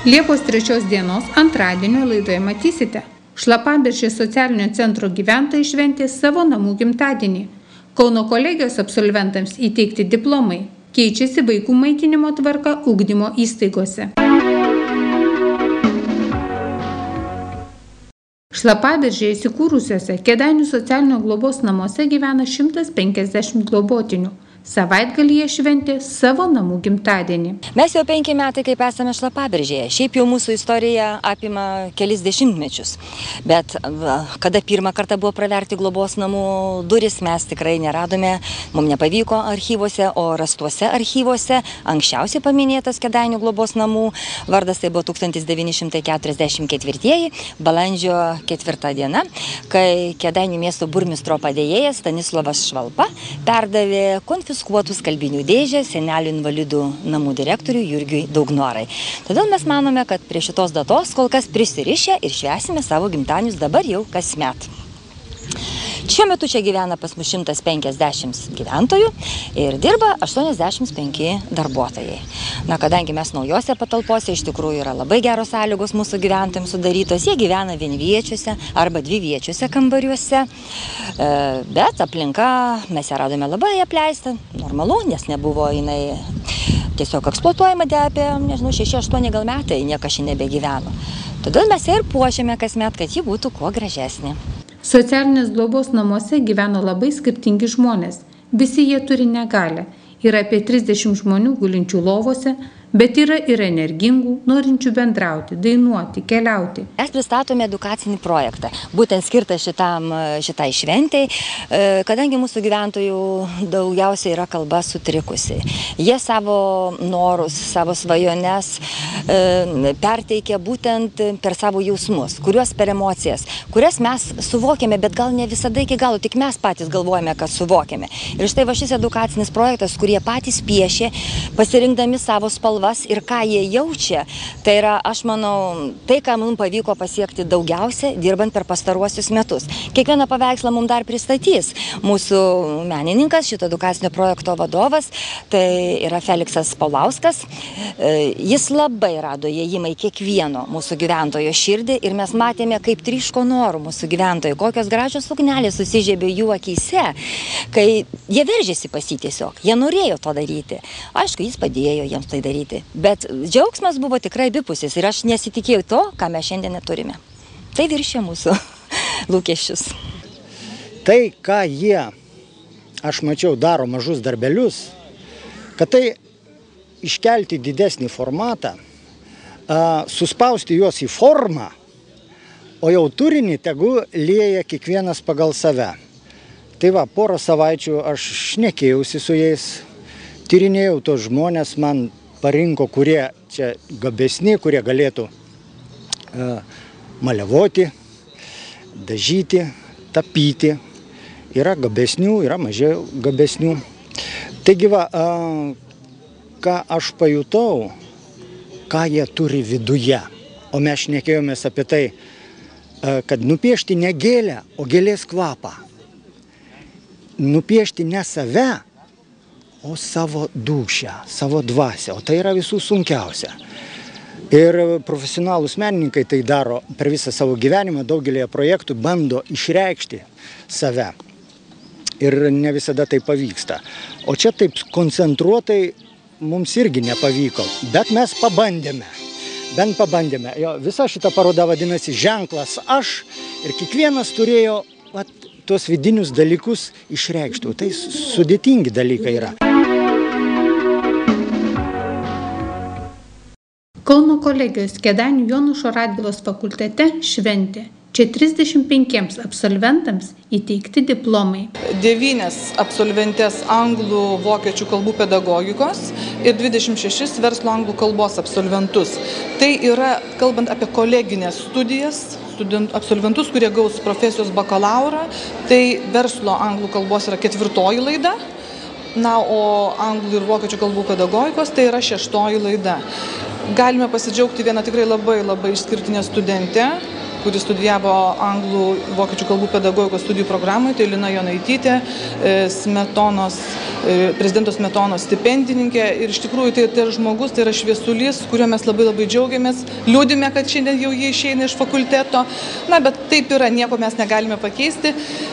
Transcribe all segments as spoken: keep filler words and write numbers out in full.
Liepos trečios dienos antradienio laidoje matysite. Šlapaberžės socialinio centro gyventojai šventė savo namų gimtadienį. Kauno kolegijos absolventams įteikti diplomai. Keičiasi vaikų maitinimo tvarka ugdymo įstaigose. Šlapaberžėje įsikūrusiuose Kėdainių socialinio globos namuose gyvena šimtas penkiasdešimt globotinių. Savaitgalyje šventė savo namų gimtadienį. Mes jau penki metai kaip esame Šlapaberžėje. Šiaip jau mūsų istorija apima kelis dešimtmečius. Bet va, kada pirmą kartą buvo praverti globos namų duris, mes tikrai neradome, mums nepavyko archyvuose, o rastuose archyvuose anksčiausiai paminėtas Kėdainių globos namų vardas, tai buvo tūkstantis devyni šimtai keturiasdešimt ketvirtieji, balandžio ketvirta diena, kai Kėdainių miesto burmistro padėjėjas Stanislovas Švalpa perdavė konfiskuotus skuotų skalbinių dėžę senelių invalidų namų direktoriui Jurgiui Daugnorai. Todėl mes manome, kad prie šitos datos kol kas prisirišę ir švęsime savo gimtadienius dabar jau kasmet. Šiuo metu čia gyvena pas mus šimtas penkiasdešimt gyventojų ir dirba aštuoniasdešimt penki darbuotojai. Na, kadangi mes naujose patalpose, iš tikrųjų yra labai geros sąlygos mūsų gyventojams sudarytos, jie gyvena vienviečiuose arba dviviečiuose kambariuose, bet aplinka mes ją radome labai apleistą, normalu, nes nebuvo jinai tiesiog eksploatuojama apie, nežinau, šeši aštuoni gal metai, niekas čia nebegyveno. Todėl mes ją ir puošiame kasmet, kad ji būtų kuo gražesnė. Socialinės globos namuose gyveno labai skirtingi žmonės. Visi jie turi negalią. Yra apie trisdešimt žmonių gulinčių lovose, bet yra ir energingų, norinčių bendrauti, dainuoti, keliauti. Mes pristatome edukacinį projektą, būtent skirtą šitam, šitai šventei, kadangi mūsų gyventojų daugiausiai yra kalba sutrikusi. Jie savo norus, savo svajones perteikia būtent per savo jausmus, kuriuos per emocijas, kurias mes suvokiame, bet gal ne visada iki galo, tik mes patys galvojame, kad suvokiame. Ir štai va šis edukacinis projektas, kurie patys piešė, pasirinkdami savo spalvas ir ką jie jaučia, tai yra, aš manau, tai, ką mums pavyko pasiekti daugiausia, dirbant per pastaruosius metus. Kiekvieną paveikslą mums dar pristatys mūsų menininkas, šito edukacinio projekto vadovas, tai yra Feliksas Paulauskas. Jis labai rado įėjimą į kiekvieno mūsų gyventojo širdį ir mes matėme, kaip tryško norų mūsų gyventojų, kokios gražios ugnelės susižiebė jų akyse, kai jie veržėsi pas jį tiesiog, jie norėjo to daryti. Aišku, jis padėjo jiems tai daryti. Bet džiaugsmas buvo tikrai abipusis ir aš nesitikėjau to, ką mes šiandien neturime. Tai viršė mūsų lūkesčius. Tai, ką jie, aš mačiau, daro mažus darbelius, kad tai iškelti didesnį formatą, suspausti juos į formą, o jau turinį tegu lieja kiekvienas pagal save. Tai va, porą savaičių aš šnekėjausi su jais, tyrinėjau tos žmonės, man parinko, kurie čia gabesni, kurie galėtų uh, maliavoti, dažyti, tapyti. Yra gabesnių, yra mažiau gabesnių. Taigi va, uh, ką aš pajutau, ką jie turi viduje. O mes šnekėjomės apie tai, uh, kad nupiešti ne gėlę, o gėlės kvapą. Nupiešti ne save, o savo dūšią, savo dvasią, o tai yra visų sunkiausia. Ir profesionalūs menininkai tai daro per visą savo gyvenimą, daugelėje projektų bando išreikšti save. Ir ne visada tai pavyksta. O čia taip koncentruotai mums irgi nepavyko, bet mes pabandėme. Bent pabandėme. Jo, visa šita paroda vadinasi Ženklas aš ir kiekvienas turėjo vat, tuos vidinius dalykus išreikštų. Tai sudėtingi dalykai yra. Kauno kolegijos Kėdainių Jonušo Radvilos fakultete šventė. Čia trisdešimt penkiems absolventams įteikti diplomai. Devynias absolventės anglų vokiečių kalbų pedagogikos ir dvidešimt šešis verslo anglų kalbos absolventus. Tai yra, kalbant apie koleginės studijas, student, absolventus, kurie gaus profesijos bakalaurą, tai verslo anglų kalbos yra ketvirtoji laida, na, o anglų ir vokiečių kalbų pedagogikos tai yra šeštoji laida. Galime pasidžiaugti vieną tikrai labai labai išskirtinę studentę, kuri studijavo anglų vokiečių kalbų pedagogikos studijų programoje, tai Lina Jonaitytė, Smetonos, prezidento Smetonos stipendininkė. Ir iš tikrųjų tai, tai yra žmogus, tai yra šviesulys, kuriuo mes labai labai džiaugiamės. Liūdime, kad šiandien jau jie išeina iš fakulteto. Na, bet taip yra, nieko mes negalime pakeisti.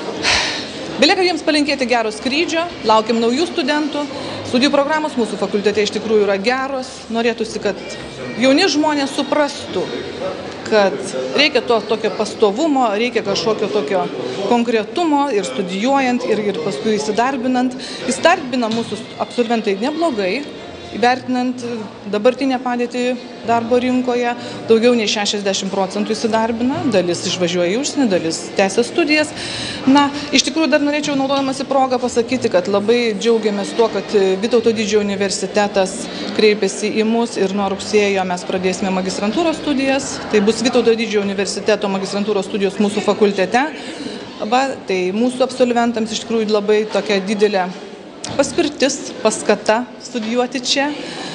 Belieka jiems palinkėti gero skrydžio, laukiam naujų studentų. Studijų programos mūsų fakultete iš tikrųjų yra geros. Norėtųsi, kad jauni žmonės suprastų, kad reikia to tokio pastovumo, reikia kažkokio tokio konkretumo ir studijuojant, ir, ir paskui įsidarbinant. Įsidarbina mūsų absolventai neblogai, įvertinant dabartinę padėtį darbo rinkoje, daugiau nei šešiasdešimt procentų įsidarbina, dalis išvažiuoja į užsienį, dalis tęsia studijas. Na, iš tikrųjų dar norėčiau naudodamasi progą pasakyti, kad labai džiaugiamės tuo, kad Vytauto Didžiojo universitetas kreipėsi į mus ir nuo rugsėjo mes pradėsime magistrantūros studijas. Tai bus Vytauto Didžiojo universiteto magistrantūros studijos mūsų fakultete. Va, tai mūsų absolventams iš tikrųjų labai tokia didelė paspirtis, paskata studijuoti čia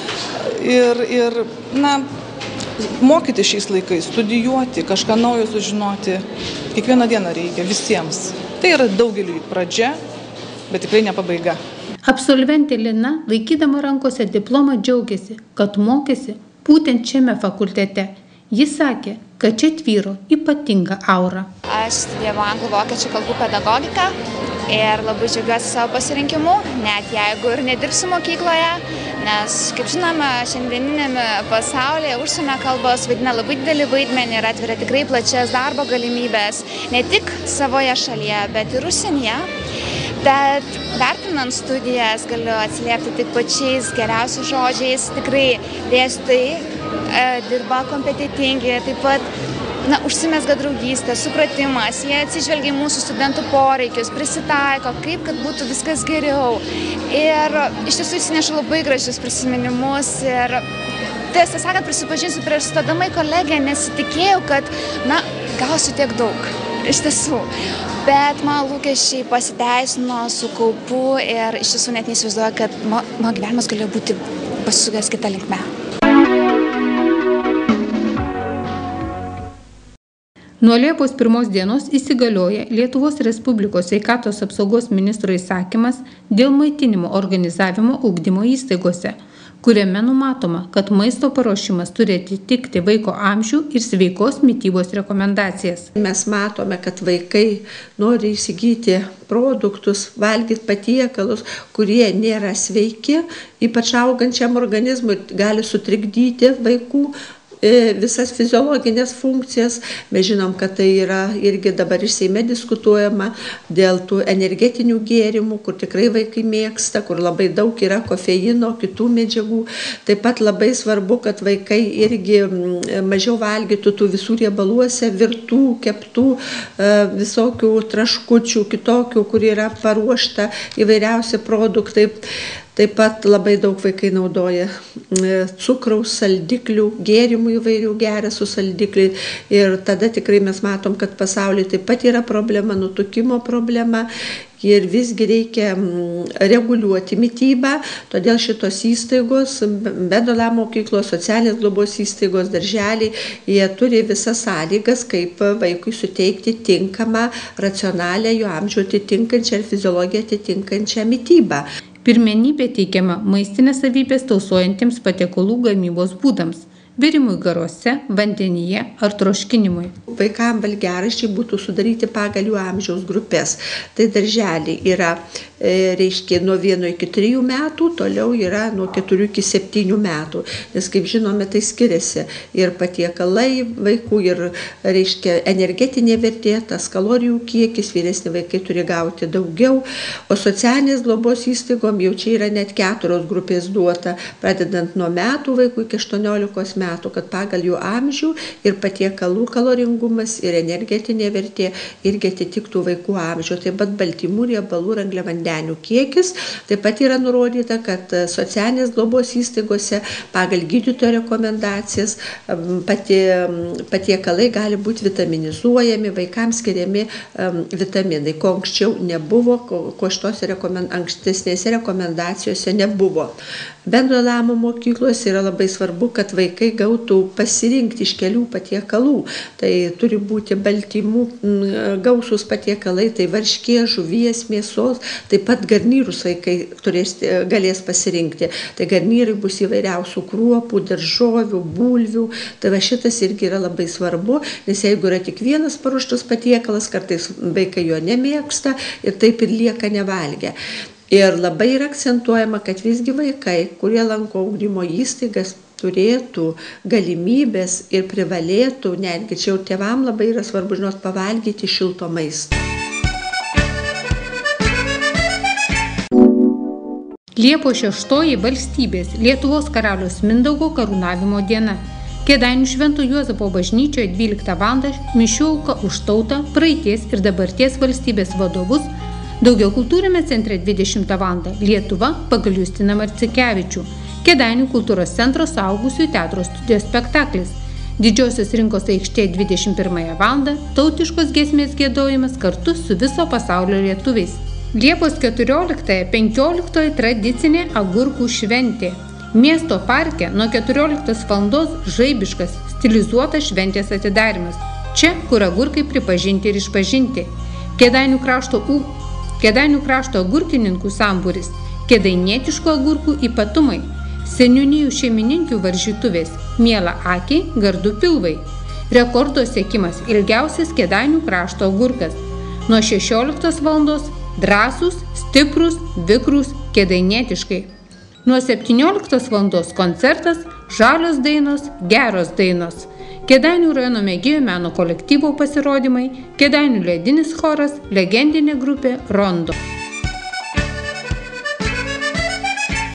ir, ir na, mokyti šiais laikais, studijuoti, kažką naujo sužinoti, kiekvieną dieną reikia visiems. Tai yra daugeliui pradžia, bet tikrai ne pabaiga. Absolventė Lina, laikydama rankose diplomą, džiaugiasi, kad mokėsi būtent šiame fakultete. Jis sakė, kad čia tvyro ypatinga aura. Aš studijavau anglų vokiečių kalbų pedagogiką ir labai džiaugiuosi savo pasirinkimu, net jeigu ir nedirbsiu mokykloje, nes, kaip žinome, šiandieninėme pasaulyje užsienio kalbos vaidina labai didelį vaidmenį ir atveria tikrai plačias darbo galimybės, ne tik savoje šalyje, bet ir užsienyje. Bet vertinant studijas galiu atsiliepti tik pačiais geriausiais žodžiais, tikrai dėstytojai e, dirba kompetitingi, taip pat na, užsimezga draugystė, supratimas, jie atsižvelgia į mūsų studentų poreikius, prisitaiko, kaip kad būtų viskas geriau. Ir iš tiesų įsinešu labai gražius prisiminimus ir tiesą sakant, prisipažinsiu, prieš stodama į kolegiją nesitikėjau, kad, na, gausiu tiek daug, iš tiesų. Bet mano lūkesčiai pasiteisino su kaupu ir iš tiesų net neįsivaizduoju, kad mano gyvenimas galėjo būti pasisukęs kitą linkme. Nuo Liepos pirmos dienos įsigalioja Lietuvos Respublikos sveikatos apsaugos ministro įsakymas dėl maitinimo organizavimo ugdymo įstaigose, kuriame numatoma, kad maisto paruošimas turi atitikti vaiko amžių ir sveikos mitybos rekomendacijas. Mes matome, kad vaikai nori įsigyti produktus, valgyti patiekalus, kurie nėra sveiki, ypač augančiam organizmui gali sutrikdyti vaikų visas fiziologinės funkcijas. Mes žinom, kad tai yra irgi dabar ir Seime diskutuojama dėl tų energetinių gėrimų, kur tikrai vaikai mėgsta, kur labai daug yra kofeino, kitų medžiagų. Taip pat labai svarbu, kad vaikai irgi mažiau valgytų tų visų riebaluose virtų, keptų, visokių traškučių, kitokių, kur yra paruošta įvairiausi produktai. Taip pat labai daug vaikai naudoja cukraus, saldiklių, gėrimų įvairių geria su saldikliai. Ir tada tikrai mes matom, kad pasaulyje taip pat yra problema, nutukimo problema. Ir visgi reikia reguliuoti mitybą, todėl šitos įstaigos, Bedola mokyklos, socialinės globos įstaigos, darželiai, jie turi visas sąlygas, kaip vaikui suteikti tinkamą, racionalią, jo amžių atitinkančią ir fiziologiją atitinkančią mitybą. Pirmenybė teikiama maistinės savybės tausojantiems patiekalų gamybos būdams – virimui garuose, vandenyje ar troškinimui. Vaikams valgiaraščiai būtų sudaryti pagal jų amžiaus grupės. Tai darželiai yra, e, reiškia, nuo vieno iki trijų metų, toliau yra nuo keturių iki septynių metų. Nes, kaip žinome, tai skiriasi ir patiekalai vaikų, ir, reiškia, energetinė vertė, tas kalorijų kiekis, vyresni vaikai turi gauti daugiau. O socialinės globos įstaigom jau čia yra net keturios grupės duota, pradedant nuo metų vaikų iki aštuoniolikos metų, kad pagal jų amžių ir patiekalų kaloringumas ir energetinė vertė irgi atitiktų vaikų amžių. Taip pat baltymų, riebalų ir angliavandenių angliavandenių kiekis. Taip pat yra nurodyta, kad socialinės globos įstaigose pagal gydytojo rekomendacijas pati, patiekalai gali būti vitaminizuojami, vaikams skiriami um, vitaminai, ko anksčiau nebuvo, ko, ko šitos rekomend, ankstesnėse rekomendacijose nebuvo. Bendro lamo mokyklos yra labai svarbu, kad vaikai gautų pasirinkti iš kelių patiekalų. Tai turi būti baltymų gausūs patiekalai, tai varškė, žuvies, mėsos, taip pat garnyrus vaikai turės, galės pasirinkti. Tai garnyrai bus įvairiausių kruopų, daržovių, bulvių. Tai va šitas irgi yra labai svarbu, nes jeigu yra tik vienas paruoštas patiekalas, kartais vaikai jo nemėgsta ir taip ir lieka nevalgę. Ir labai yra akcentuojama, kad visgi vaikai, kurie lanko ugdymo įstaigas, turėtų galimybės ir privalėtų, netgi čia jau tėvam labai yra svarbu, žinot, pavalgyti šilto maisto. Liepos šeštoji valstybės Lietuvos karaliaus Mindaugo karūnavimo diena. Kėdainių Švento Juozapo bažnyčioje dvyliktą valandą mišių auka už tautą, praeities ir dabarties valstybės vadovus. Daugiakultūriame centre dvidešimtą valandą Lietuva pagal Justiną Marcikevičių. Kėdainių kultūros centro suaugusiųjų teatro studijos spektaklis. Didžiosios rinkos aikštėje dvidešimt pirmąją valandą tautiškos giesmės giedojimas kartu su viso pasaulio lietuviais. Liepos keturioliktąją penkioliktoji tradicinė agurkų šventė. Miesto parke nuo keturioliktos valandos žaibiškas, stilizuotas šventės atidarymas. Čia, kur agurkai pripažinti ir išpažinti. Kėdainių krašto ū. Kėdainių krašto agurkininkų sambūris, kėdainietiškų agurkų ypatumai, seniūnijų šeimininkių varžytuvės, miela akiai, gardų pilvai. Rekordo siekimas ilgiausias Kėdainių krašto agurkas. Nuo šešioliktos valandos drąsūs, stiprūs, vikrūs, kėdainietiškai. Nuo septynioliktos valandos koncertas, žalios dainos, geros dainos. Kėdainių rajono mėgėjų meno kolektyvo pasirodymai, Kėdainių ledinis choras, legendinė grupė Rondo.